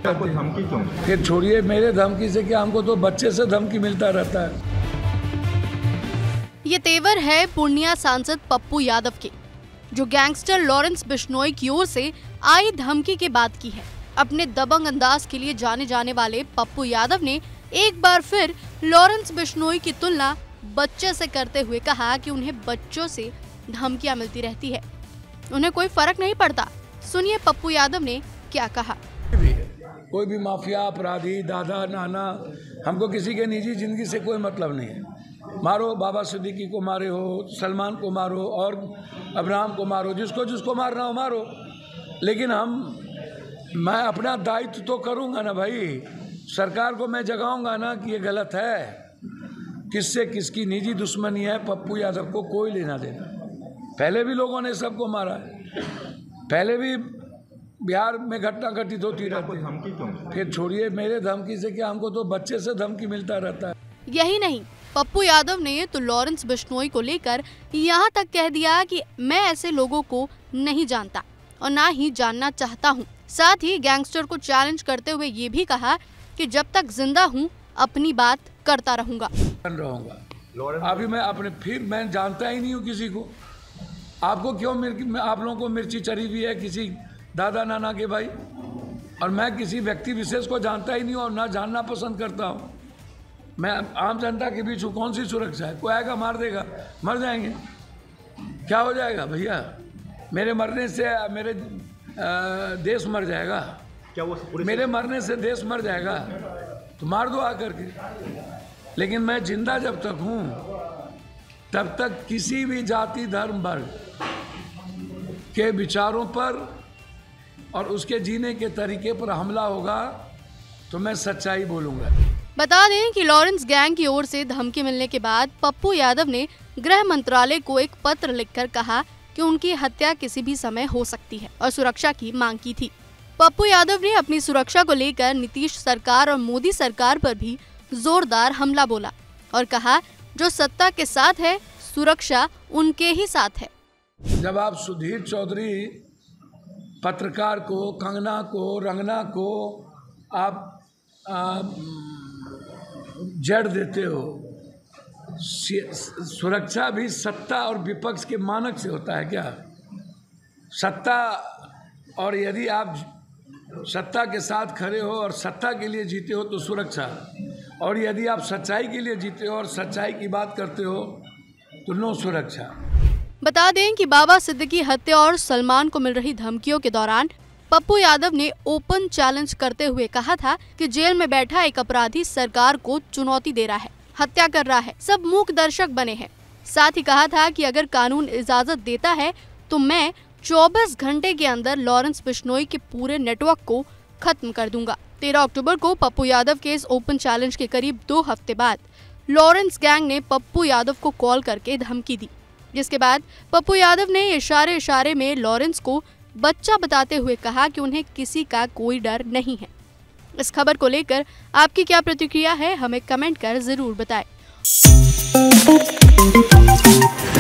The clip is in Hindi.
आपको धमकी क्यों? कि छोड़िए मेरे धमकी से क्या, हमको तो बच्चे से धमकी मिलता रहता है। ये तेवर है पूर्णिया सांसद पप्पू यादव के, जो गैंगस्टर लॉरेंस बिश्नोई की ओर से आई धमकी के बाद की है। अपने दबंग अंदाज के लिए जाने जाने वाले पप्पू यादव ने एक बार फिर लॉरेंस बिश्नोई की तुलना बच्चे से करते हुए कहा कि उन्हें बच्चों से धमकियां मिलती रहती है, उन्हें कोई फर्क नहीं पड़ता। सुनिए पप्पू यादव ने क्या कहा। कोई भी माफिया अपराधी दादा नाना, हमको किसी के निजी जिंदगी से कोई मतलब नहीं है। मारो, बाबा सिद्दीकी को मारे हो, सलमान को मारो और अब्राहम को मारो, जिसको जिसको मारना हो मारो, लेकिन मैं अपना दायित्व तो करूँगा ना भाई। सरकार को मैं जगाऊंगा ना कि ये गलत है। किससे किसकी निजी दुश्मनी है, पप्पू यादव को कोई लेना देना। पहले भी लोगों ने सबको मारा है, पहले भी बिहार में घटना घटित होती रहती है। धमकी क्यों? फिर छोड़िए मेरे धमकी से क्या, हमको तो बच्चे से धमकी मिलता रहता है। यही नहीं, पप्पू यादव ने तो लॉरेंस बिश्नोई को लेकर यहाँ तक कह दिया कि मैं ऐसे लोगों को नहीं जानता और ना ही जानना चाहता हूँ। साथ ही गैंगस्टर को चैलेंज करते हुए ये भी कहा कि जब तक जिंदा हूँ अपनी बात करता रहूंगा। अभी मैं जानता ही नहीं हूँ किसी को। आपको क्यों आप लोगों को मिर्ची चढ़ी हुई है किसी दादा नाना के भाई, और मैं किसी व्यक्ति विशेष को जानता ही नहीं हूँ और ना जानना पसंद करता हूँ। मैं आम जनता के बीच हूँ, कौन सी सुरक्षा है? कोई आएगा मार देगा, मर जाएंगे, क्या हो जाएगा भैया? मेरे मरने से मेरे देश मर जाएगा? क्या वो मेरे मरने से देश मर जाएगा? तो मार दो आकर के। लेकिन मैं जिंदा जब तक हूँ तब तक किसी भी जाति धर्म वर्ग के विचारों पर और उसके जीने के तरीके पर हमला होगा तो मैं सच्चाई बोलूंगा। बता दें कि लॉरेंस गैंग की ओर से धमकी मिलने के बाद पप्पू यादव ने गृह मंत्रालय को एक पत्र लिखकर कहा कि उनकी हत्या किसी भी समय हो सकती है और सुरक्षा की मांग की थी। पप्पू यादव ने अपनी सुरक्षा को लेकर नीतीश सरकार और मोदी सरकार पर भी जोरदार हमला बोला और कहा जो सत्ता के साथ है सुरक्षा उनके ही साथ है। जब आप सुधीर चौधरी पत्रकार को, कंगना को, रंगना को आप जड़ देते हो, सुरक्षा भी सत्ता और विपक्ष के मानक से होता है क्या? सत्ता, और यदि आप सत्ता के साथ खड़े हो और सत्ता के लिए जीते हो तो सुरक्षा, और यदि आप सच्चाई के लिए जीते हो और सच्चाई की बात करते हो तो नो सुरक्षा। बता दें कि बाबा सिद्दीकी हत्या और सलमान को मिल रही धमकियों के दौरान पप्पू यादव ने ओपन चैलेंज करते हुए कहा था कि जेल में बैठा एक अपराधी सरकार को चुनौती दे रहा है, हत्या कर रहा है, सब मूक दर्शक बने हैं। साथ ही कहा था कि अगर कानून इजाजत देता है तो मैं 24 घंटे के अंदर लॉरेंस बिश्नोई के पूरे नेटवर्क को खत्म कर दूंगा। 13 अक्टूबर को पप्पू यादव के इस ओपन चैलेंज के करीब 2 हफ्ते बाद लॉरेंस गैंग ने पप्पू यादव को कॉल करके धमकी दी, जिसके बाद पप्पू यादव ने इशारे में लॉरेंस को बच्चा बताते हुए कहा कि उन्हें किसी का कोई डर नहीं है। इस खबर को लेकर आपकी क्या प्रतिक्रिया है, हमें कमेंट कर जरूर बताएं।